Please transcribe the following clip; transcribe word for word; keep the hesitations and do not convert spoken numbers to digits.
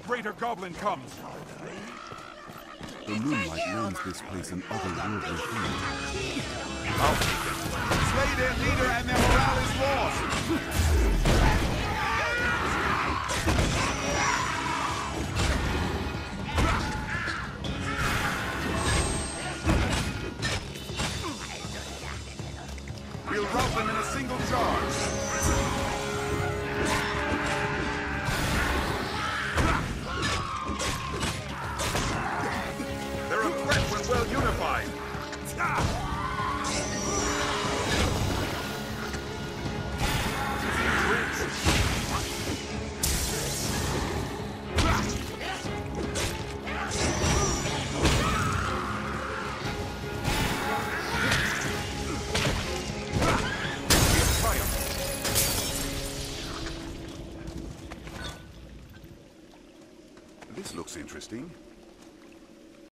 greater goblin comes. The moonlight lends this place an otherworldly feel. I'll take them. Slay their leader and their morale is lost. We'll rout them in a single charge. They're a threat when well unified. This looks interesting.